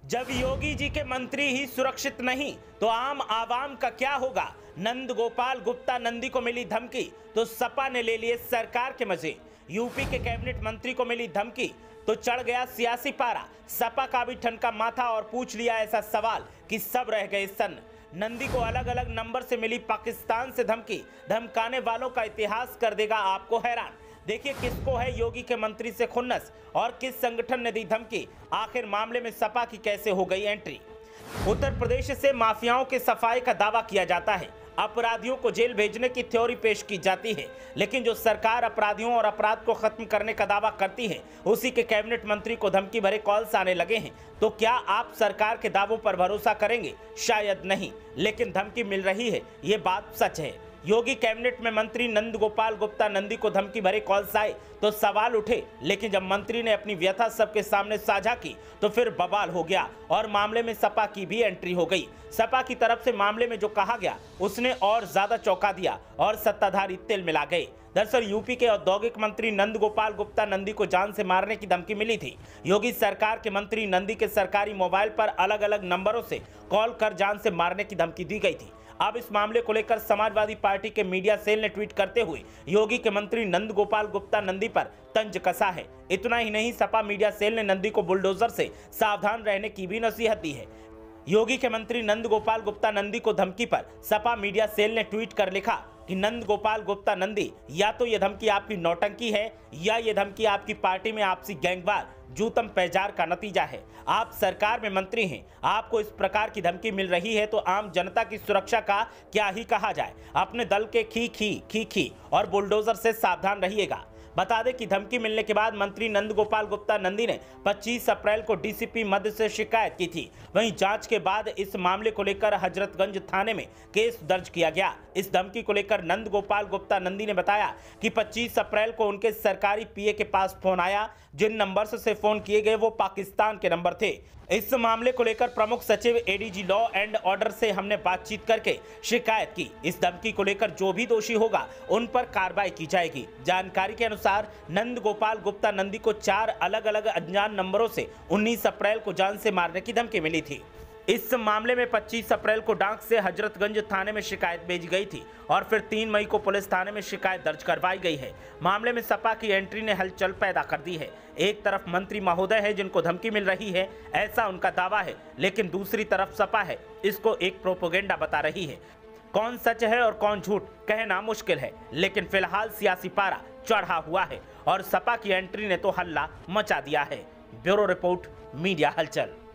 जब योगी जी के मंत्री ही सुरक्षित नहीं तो आम आवाम का क्या होगा। नंद गोपाल गुप्ता नंदी को मिली धमकी तो सपा ने ले लिए सरकार के मजे। यूपी के कैबिनेट मंत्री को मिली धमकी तो चढ़ गया सियासी पारा। सपा का भी ठनका माथा और पूछ लिया ऐसा सवाल कि सब रह गए सन्न। नंदी को अलग अलग नंबर से मिली पाकिस्तान से धमकी। धमकाने वालों का इतिहास कर देगा आपको हैरान। देखिए किसको है योगी के मंत्री से खुन्नस और किस संगठन ने दी धमकी। आखिर मामले में सपा की कैसे हो गई एंट्री। उत्तर प्रदेश से माफियाओं के सफाई का दावा किया जाता है। अपराधियों को जेल भेजने की थ्योरी पेश की जाती है, लेकिन जो सरकार अपराधियों और अपराध को खत्म करने का दावा करती है उसी के कैबिनेट मंत्री को धमकी भरे कॉल्स आने लगे हैं। तो क्या आप सरकार के दावों पर भरोसा करेंगे? शायद नहीं, लेकिन धमकी मिल रही है, ये बात सच है। योगी कैबिनेट में मंत्री नंद गोपाल गुप्ता नंदी को धमकी भरे कॉल्स आए तो सवाल उठे, लेकिन जब मंत्री ने अपनी व्यथा सबके सामने साझा की तो फिर बवाल हो गया और मामले में सपा की भी एंट्री हो गई। सपा की तरफ से मामले में जो कहा गया उसने और ज्यादा चौंका दिया और सत्ताधारी तिल मिला गए। दरअसल यूपी के औद्योगिक मंत्री नंद गोपाल गुप्ता नंदी को जान से मारने की धमकी मिली थी। योगी सरकार के मंत्री नंदी के सरकारी मोबाइल पर अलग अलग नंबरों से कॉल कर जान से मारने की धमकी दी गई थी। अब इस मामले को लेकर समाजवादी पार्टी के मीडिया सेल ने ट्वीट करते हुए योगी के मंत्री नंद गोपाल गुप्ता नंदी पर तंज कसा है। इतना ही नहीं, सपा मीडिया सेल ने नंदी को बुलडोजर से सावधान रहने की भी नसीहत दी है। योगी के मंत्री नंद गोपाल गुप्ता नंदी को धमकी पर सपा मीडिया सेल ने ट्वीट कर लिखा कि नंद गोपाल गुप्ता नंदी, या तो ये धमकी आपकी नौटंकी है या ये धमकी आपकी पार्टी में आपसी गैंगवार जूतम पैजार का नतीजा है। आप सरकार में मंत्री हैं, आपको इस प्रकार की धमकी मिल रही है तो आम जनता की सुरक्षा का क्या ही कहा जाए। अपने दल के खी और बुलडोजर से सावधान रहिएगा। बता दें कि धमकी मिलने के बाद मंत्री नंद गोपाल गुप्ता नंदी ने 25 अप्रैल को डीसीपी मध्य से शिकायत की थी। वहीं जांच के बाद इस मामले को लेकर हजरतगंज थाने में केस दर्ज किया गया। इस धमकी को लेकर नंद गोपाल गुप्ता नंदी ने बताया कि 25 अप्रैल को उनके सरकारी पीए के पास फोन आया। जिन नंबर से फोन किए गए वो पाकिस्तान के नंबर थे। इस मामले को लेकर प्रमुख सचिव एडीजी लॉ एंड ऑर्डर से हमने बातचीत करके शिकायत की। इस धमकी को लेकर जो भी दोषी होगा उन पर कार्रवाई की जाएगी। जानकारी के अनुसार नंद गोपाल गुप्ता नंदी को 4 अलग अलग अनजान नंबरों से 19 अप्रैल को जान से मारने की धमकी मिली थी। इस मामले में 25 अप्रैल को डाक से हजरतगंज थाने में शिकायत भेजी गई थी और फिर 3 मई को पुलिस थाने में शिकायत दर्ज करवाई गई है। मामले में सपा की एंट्री ने हलचल पैदा कर दी है। एक तरफ मंत्री महोदय है जिनको धमकी मिल रही है, ऐसा उनका दावा है, लेकिन दूसरी तरफ सपा है, इसको एक प्रोपेगेंडा बता रही है। कौन सच है और कौन झूठ कहना मुश्किल है, लेकिन फिलहाल सियासी पारा चढ़ा हुआ है और सपा की एंट्री ने तो हल्ला मचा दिया है। ब्यूरो रिपोर्ट, मीडिया हलचल।